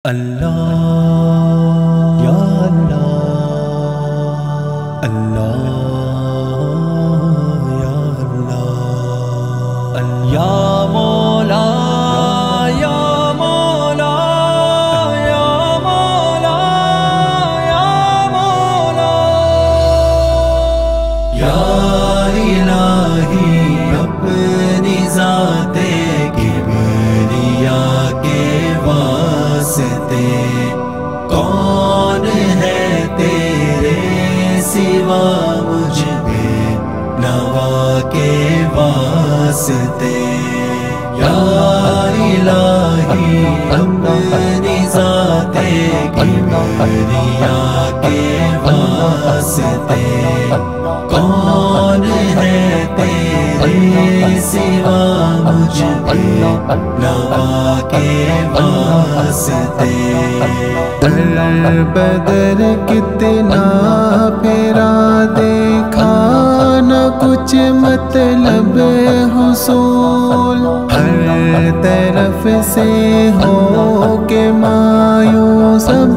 اللہ یا اللہ، اللہ یا اللہ، یا مولا یا مولا یا مولا یا مولا، یا الہی اپنی ذات کبریا کے واسطے کون ہے تیرے سوا مجھ پہ نوا کے واسطے، یا الہی اپنی ذات کبریا کے واسطے کون ہے تیرے سوا مجھ پہ نوا کے واسطے، در بدر کتنا پھرا دیکھا نہ کچھ مطلب حصول، ہر طرف سے ہو کے مایوس سب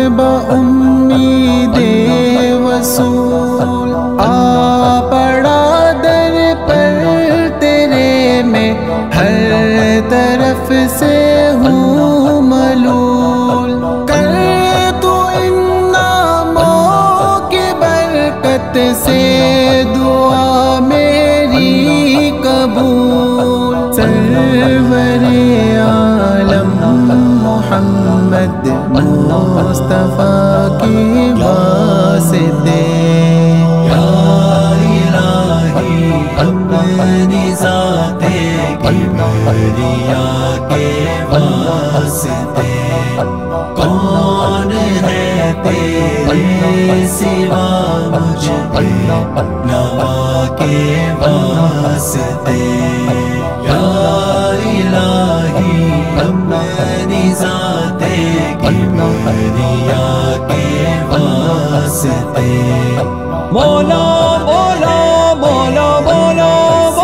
بامید وصول، آ پڑا در پر تیرے میں ہر طرف سے ہوں ملول، کر تو ان ناموں کی برکت سے دعا میری قبول، سرور عالم محمد مصطفیٰ کی واسطے، یا الہی اپنی ذات کبریا کے واسطے کون ہے تیرے سوا مجھ پہ نوا کے واسطے، یا الہی اپنی ذات کبریا کے واسطے، مولا مولا مولا مولا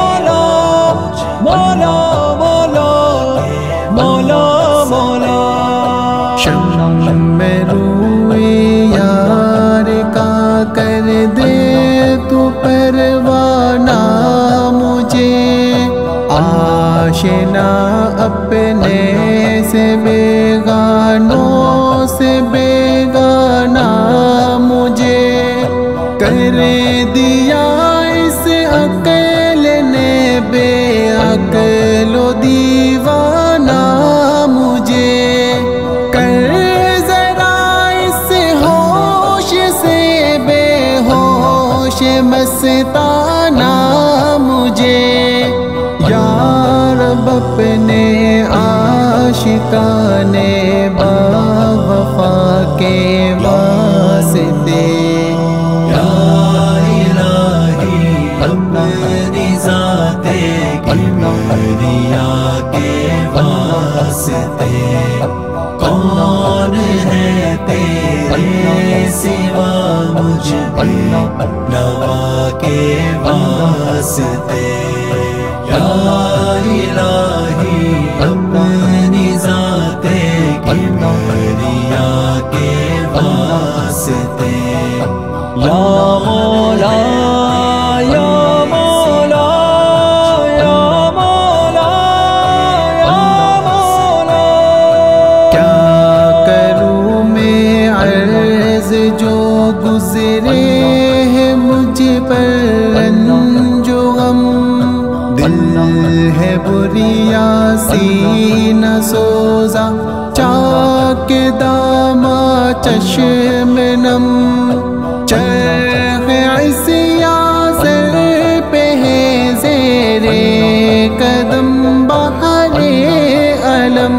مولا مولا مولا مولا، شم میں روئے یار کا کر دے تو پروانہ مجھے، آشنا اپنے سے بیگانوں سے بیگانہ مجھے، کر دیا اس عقل نے بے عقل و دیوانہ مجھے، کر ذرا اس ہوش سے بے ہوش مستانہ مجھے، یا رب اپنے عاشقان باوفا کے واسطے، یا الہی اپنی ذات کبریا کے واسطے کون ہے تیرے سوا مجھ پہ نوا کے واسطے، یا الہی اپنی ذات کبریا کے واسطے، یا مولا یا مولا یا مولا یا مولا، کیا کروں میں عرض جو گزرے ہے مجھ پر رنج و غم، دل ہے بریا سینہ سوزا چاک داما چشم نم، چرخ عصیاں سر پہ ہے زیرے قدم بہر علم،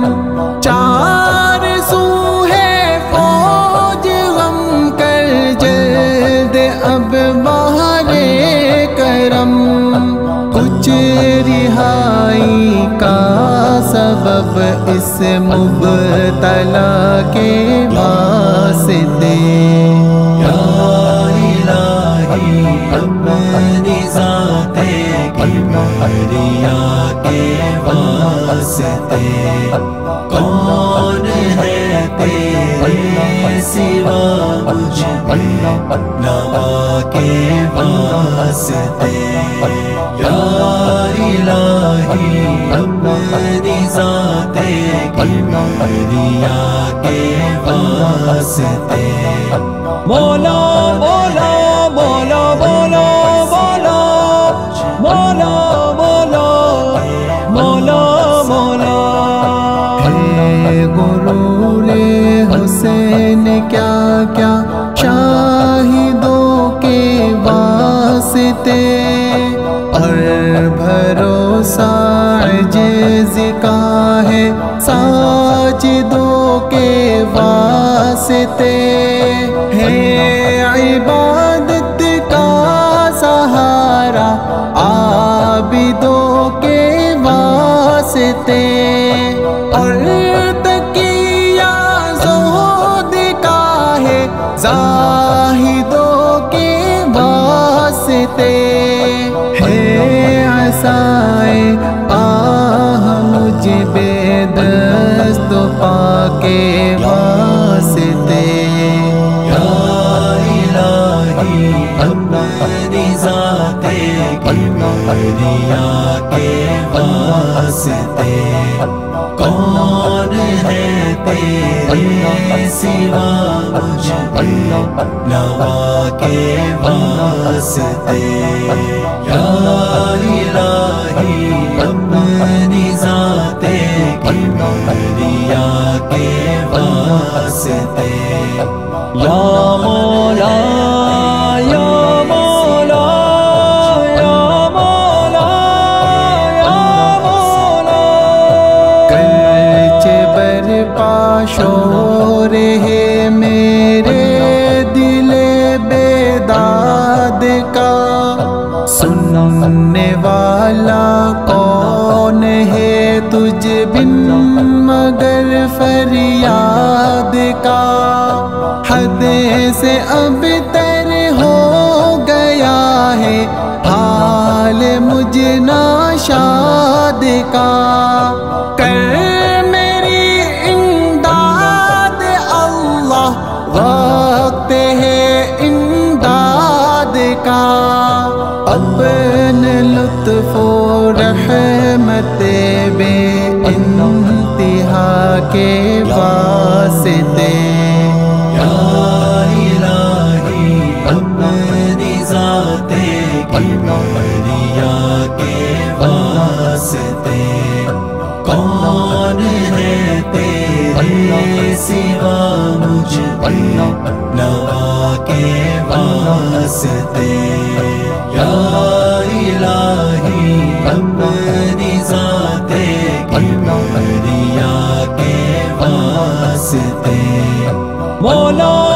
چار سو ہے فوج غم کر جلد اب بہر کرم، کچھ رہائی کا سبب اس مبتلا کے واسطے، یا الہی اپنی ذات کمریا کے واسطے کون ہے تیرے سوا مجھ پہ نوا کے واسطے یا الہی اپنی ذات کبریا کے واسطے مولا مولا مولا مولا مولا مولا مولا مولا مولا ہے غرور حسین کیا کیا شاہدوں کے واسطے اور بھروسہ عجز کا ہے ساجدوں کے واسطے ہے عبادت کا سہارا عابدوں کے واسطے اور تکیہ زہد کا ہے زاہدوں کے واسطے ہے عصائے آہ مجھ بے دست و پا کے واسطے یا الہی اپنی ذات کبریا کے واسطے کون ہے تیرے سوا مجھ پہ نوا کے واسطے یا الہی اپنی ذات کبریا کے واسطے یا مولا یا مولا یا مولا یا مولا کرچ برپا شور ہے میرے دل بیداد کا سننے والا کون ہے تجھ بن مگر فریاد کا حد سے اب تر ہو گیا ہے حال مجھ ناشاد کا کر میری امداد اللہ وقت ہے امداد کا اپنے لطف و رحمت بے انتہا کے واسطے یا الہی اپنی ذات کبریا کے واسطے کون ہے تیرے سوا مجھ پہ نوا کے واسطے یا الہی اپنی ذات کبریا کے واسطے مولا